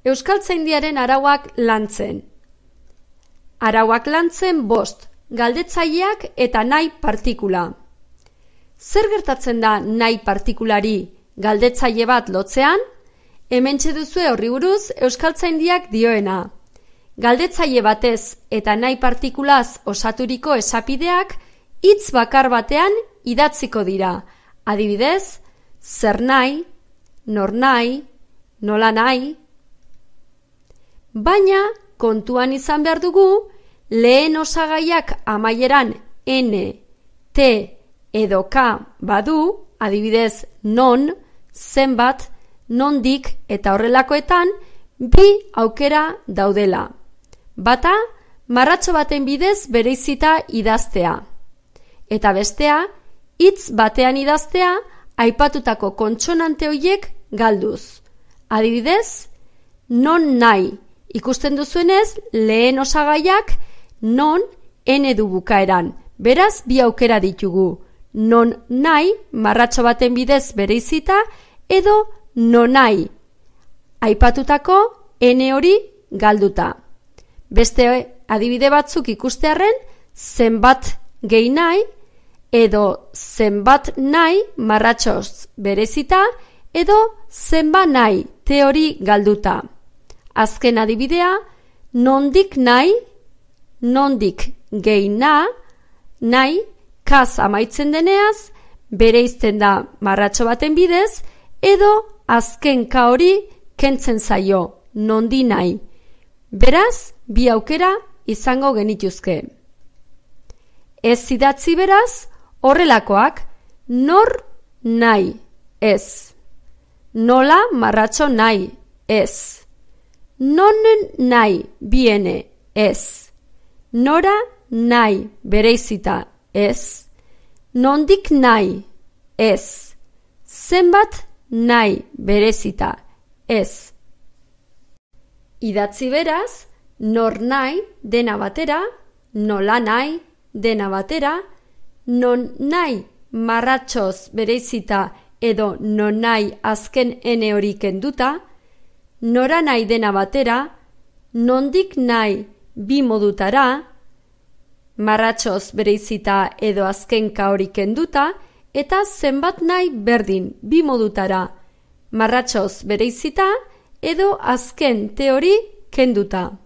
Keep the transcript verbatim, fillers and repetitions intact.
Euskaltzaindiaren arauak lantzen. Arauak lantzen bost, galdetzaileak eta nahi partikula. Zer gertatzen da nahi partikulari galdetzaile bat lotzean? Hementxe duzue horri buruz Euskaltzaindiak dioena. Galdetzaile batez eta nahi partikulaz osaturiko esapideak hitz bakar batean idatziko dira. Adibidez, zer nahi, nor nahi, nola nahi. Baina, kontuan izan behar dugu, lehen osagaiak amaieran N, T edo K badu, adibidez non, zenbat, nondik eta horrelakoetan, bi aukera daudela. Bata, marratxo baten bidez bereizita idaztea. Eta bestea, hitz batean idaztea, aipatutako kontsonante horiek galduz. Adibidez, non nahi. Ikusten duzuenez, lehen osagaiak non N du bukaeran. Beraz, bi aukera ditugu. Non nahi, marratxo baten bidez bereizita, edo non nahi. Aipatutako N hori galduta. Beste adibide batzuk ikustearren, zenbat gehi nahi, edo zenbat nahi marratxoz berezita, edo zenbat nahi teori galduta. Azken adibidea, nondik nahi, nondik gehi na, nahi, kaz amaitzen deneaz, bereizten da marratxo baten bidez, edo azken ka hori kentzen zaio, nondi nahi. Beraz, bi aukera izango genituzke. Ez idatzi beraz, horrelakoak, nor nahi, ez. Nola marratxo nahi, ez. Non nahi, biene, ez. Nora nahi, bereizita, ez. Nondik nahi, ez. Zenbat nahi, berezita, ez. Idatzi beraz, nor nahi, dena batera, nola nahi, dena batera, non nahi, marratxoz bereizita edo non nahi azken ene hori kenduta, nora nahi dena batera, nondik nahi bi modutara, marratxoz bereizita edo azken ka hori kenduta, eta zenbat nahi berdin bi modutara, marratxoz bereizita edo azken te hori kenduta.